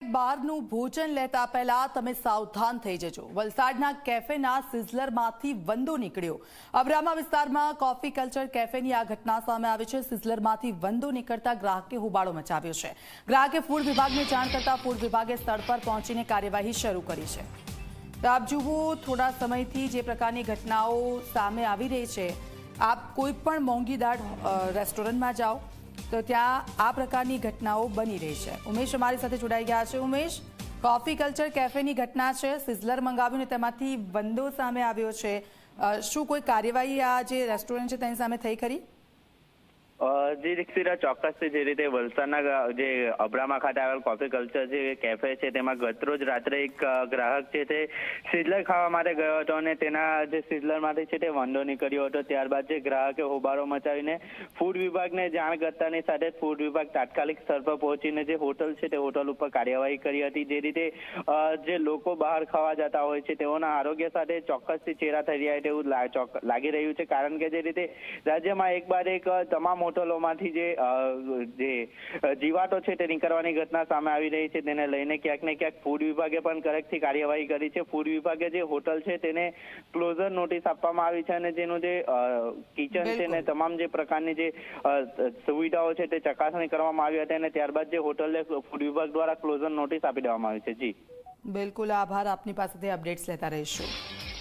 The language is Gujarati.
બહારનું ભોજન લેતા પહેલા તમે સાવધાન થઈ જજો। વલસાડના કેફેના સિઝલરમાંથી વંદો નીકળ્યો। અબ્રામા વિસ્તારમાં કોફી કલ્ચર કેફેની આ ઘટના સામે આવી છે। સિઝલરમાંથી વંદો નીકળતા ગ્રાહકે હોબાળો મચાવ્યો છે। ગ્રાહકે ફૂડ વિભાગને જાણ કરતા ફૂડ વિભાગે સ્થળ પર પહોંચીને કાર્યવાહી શરૂ કરી છે। તો આપ જુઓ, થોડા સમયથી જે પ્રકારની ઘટનાઓ સામે આવી રહી છે, આપ કોઈ પણ મોંઘીદાટ રેસ્ટોરન્ટમાં જાઓ તો ત્યાં આ પ્રકારની ઘટનાઓ બની રહી છે। ઉમેશ અમારી સાથે જોડાઈ ગયા છે। ઉમેશ, કોફી કલ્ચર કેફેની ઘટના છે, સિઝલર મંગાવ્યું ને તેમાંથી વંદો સામે આવ્યો છે। શું કોઈ કાર્યવાહી આ જે રેસ્ટોરન્ટ છે તેની સામે થઈ ખરી? જી દીક્ષિતા, ચોક્કસથી જે રીતે વલસાડના જે અબ્રામા ખાતે આવેલ કોફી કલ્ચર જે કેફે છે તેમાં ગતરોજ રાત્રે એક ગ્રાહક છે તે સિઝલર ખાવા માટે ગયો હતો અને તેના જે સિઝલરમાંથી છે તે વંદો નીકળ્યો હતો। ત્યારબાદ જે ગ્રાહકે હોબાળો મચાવીને ફૂડ વિભાગને જાણ કરતાની સાથે ફૂડ વિભાગ તાત્કાલિક સ્થળ પર પહોંચીને જે હોટલ છે તે હોટલ ઉપર કાર્યવાહી કરી હતી। જે રીતે જે લોકો બહાર ખાવા જતા હોય છે તેઓના આરોગ્ય સાથે ચોક્કસથી ચેડા થઈ રહ્યા તેવું લાગી રહ્યું છે, કારણ કે જે રીતે રાજ્યમાં એક બાદ એક તમામ હોટલોમાંથી જે જીવાતો છે તે નીકળવાની ઘટના સામે આવી રહી છે, તેને લઈને ક્યાંક ને ક્યાંક ફૂડ વિભાગે પણ કડકથી કાર્યવાહી કરી છે। ફૂડ વિભાગે જે હોટલ છે તેને ક્લોઝર નોટિસ આપવામાં આવી છે અને જેનું જે કિચન છે ને તમામ જે પ્રકારની જે સુવિધાઓ છે તે ચકાસણી કરવામાં આવી હતી અને ત્યારબાદ જે હોટલને ફૂડ વિભાગ દ્વારા ક્લોઝર નોટિસ આપી દેવામાં આવી છે। જી બિલકુલ, આભાર। આપની પાસેથી અપડેટ્સ લેતા રહીશું।